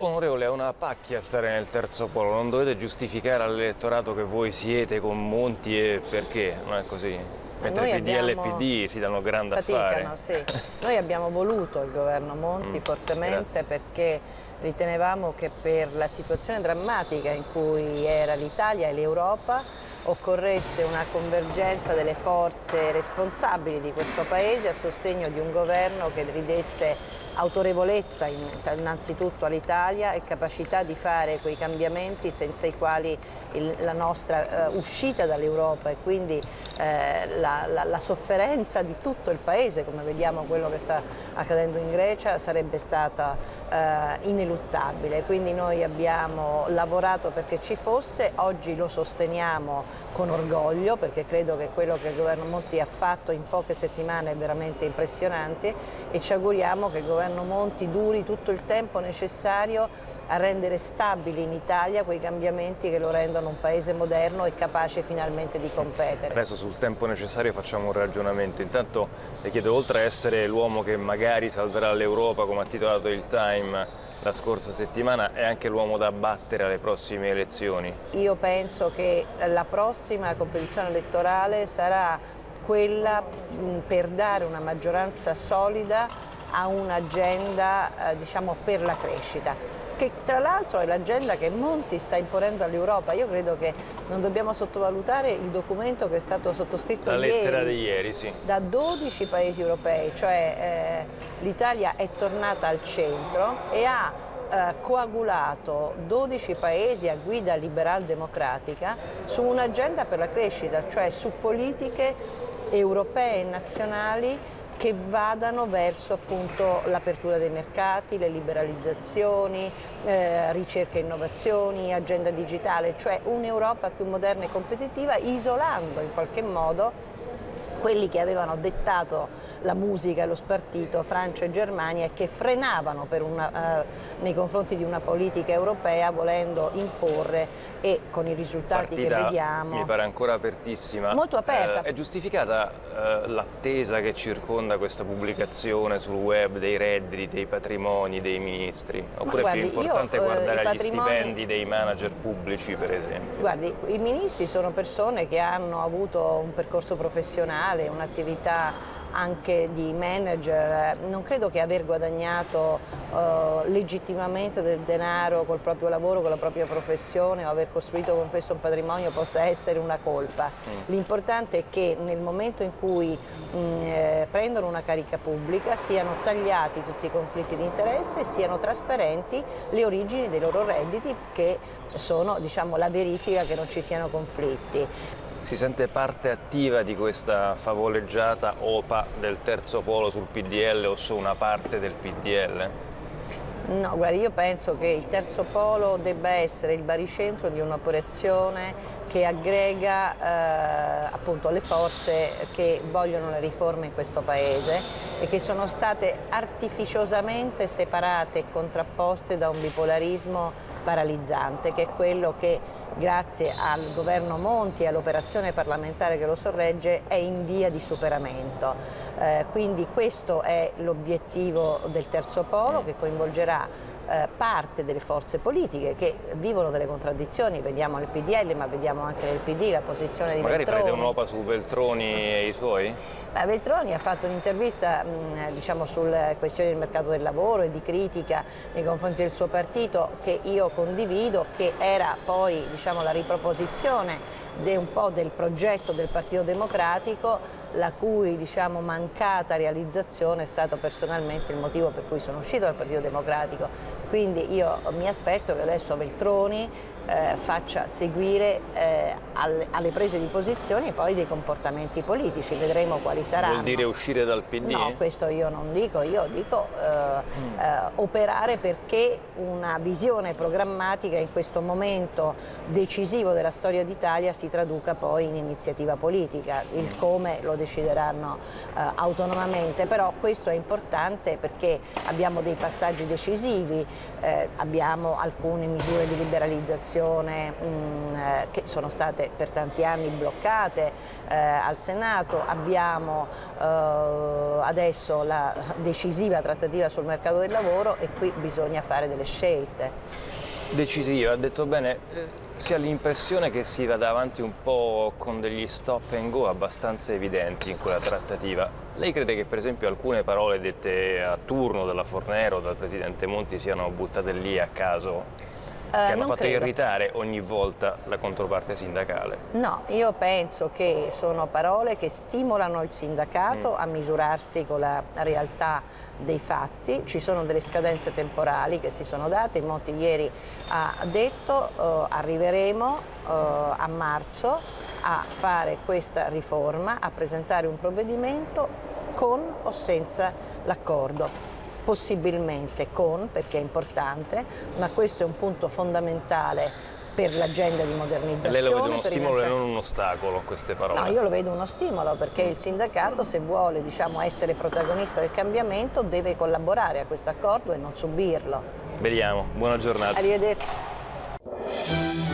Onorevole, è una pacchia stare nel terzo polo, non dovete giustificare all'elettorato che voi siete con Monti e perché, non è così? Mentre PDL e PD si danno grande affare. Sì. Noi abbiamo voluto il governo Monti fortemente perché ritenevamo che per la situazione drammatica in cui era l'Italia e l'Europa occorresse una convergenza delle forze responsabili di questo Paese a sostegno di un governo che ridesse autorevolezza innanzitutto all'Italia e capacità di fare quei cambiamenti senza i quali la nostra uscita dall'Europa e quindi la sofferenza di tutto il Paese, come vediamo quello che sta accadendo in Grecia, sarebbe stata ineluttabile. Quindi noi abbiamo lavorato perché ci fosse, oggi lo sosteniamo con orgoglio perché credo che quello che il governo Monti ha fatto in poche settimane è veramente impressionante e ci auguriamo che il governo Monti duri tutto il tempo necessario a rendere stabili in Italia quei cambiamenti che lo rendono un paese moderno e capace finalmente di competere. Adesso sul tempo necessario facciamo un ragionamento. Intanto le chiedo, oltre a essere l'uomo che magari salverà l'Europa, come ha titolato il Time la scorsa settimana, è anche l'uomo da battere alle prossime elezioni? Io penso che la prossima competizione elettorale sarà quella per dare una maggioranza solida a un'agenda diciamo, per la crescita, che tra l'altro è l'agenda che Monti sta imponendo all'Europa. Io credo che non dobbiamo sottovalutare il documento che è stato sottoscritto la lettera di ieri, sì, da 12 paesi europei, cioè l'Italia è tornata al centro e ha coagulato 12 paesi a guida liberal-democratica su un'agenda per la crescita, cioè su politiche europee e nazionali che vadano verso appunto l'apertura dei mercati, le liberalizzazioni, ricerca e innovazioni, agenda digitale, cioè un'Europa più moderna e competitiva, isolando in qualche modo quelli che avevano dettato la musica e lo spartito, Francia e Germania, e che frenavano nei confronti di una politica europea volendo imporre e con i risultati che vediamo. Mi pare ancora apertissima. Molto aperta. È giustificata l'attesa che circonda questa pubblicazione sul web dei redditi, dei patrimoni dei ministri? Oppure è più importante guardare agli stipendi dei manager pubblici, per esempio? Guardi, i ministri sono persone che hanno avuto un percorso professionale, un'attività anche di manager. Non credo che aver guadagnato legittimamente del denaro col proprio lavoro, con la propria professione o aver costruito con questo un patrimonio possa essere una colpa. L'importante è che nel momento in cui prendono una carica pubblica siano tagliati tutti i conflitti di interesse e siano trasparenti le origini dei loro redditi, che sono, diciamo, la verifica che non ci siano conflitti. Si sente parte attiva di questa favoleggiata OPA del terzo polo sul PDL o su una parte del PDL? No, guarda, io penso che il terzo polo debba essere il baricentro di un'operazione che aggrega appunto le forze che vogliono le riforme in questo Paese e che sono state artificiosamente separate e contrapposte da un bipolarismo paralizzante, che è quello che grazie al governo Monti e all'operazione parlamentare che lo sorregge è in via di superamento. Quindi questo è l'obiettivo del terzo polo, che coinvolgerà parte delle forze politiche che vivono delle contraddizioni, vediamo nel PDL ma vediamo anche nel PD la posizione di Veltroni. Magari farete un'OPA su Veltroni e i suoi? Veltroni ha fatto un'intervista diciamo, sulle questioni del mercato del lavoro e di critica nei confronti del suo partito, che io condivido, che era poi diciamo, la riproposizione un po' del progetto del Partito Democratico, la cui diciamo, mancata realizzazione è stato personalmente il motivo per cui sono uscito dal Partito Democratico. Quindi io mi aspetto che adesso Veltroni faccia seguire alle prese di posizione poi dei comportamenti politici, vedremo quali saranno. Vuol dire uscire dal PD? No, questo io non dico, io dico operare perché una visione programmatica in questo momento decisivo della storia d'Italia si traduca poi in iniziativa politica. Il come lo decideranno autonomamente, però questo è importante perché abbiamo dei passaggi decisivi, abbiamo alcune misure di liberalizzazione legislazione che sono state per tanti anni bloccate al Senato, abbiamo adesso la decisiva trattativa sul mercato del lavoro e qui bisogna fare delle scelte. Decisiva, ha detto bene. Si ha l'impressione che si vada avanti un po' con degli stop and go abbastanza evidenti in quella trattativa. Lei crede che per esempio alcune parole dette a turno dalla Fornero o dal Presidente Monti siano buttate lì a caso? Che hanno fatto irritare ogni volta la controparte sindacale? No, io penso che sono parole che stimolano il sindacato a misurarsi con la realtà dei fatti. Ci sono delle scadenze temporali che si sono date, Monti ieri ha detto arriveremo a marzo a fare questa riforma, a presentare un provvedimento con o senza l'accordo. Possibilmente con, perché è importante, ma questo è un punto fondamentale per l'agenda di modernizzazione. Lei lo vede uno stimolo e non un ostacolo, queste parole? No, io lo vedo uno stimolo perché il sindacato, se vuole essere protagonista del cambiamento, deve collaborare a questo accordo e non subirlo. Vediamo, buona giornata. Arrivederci.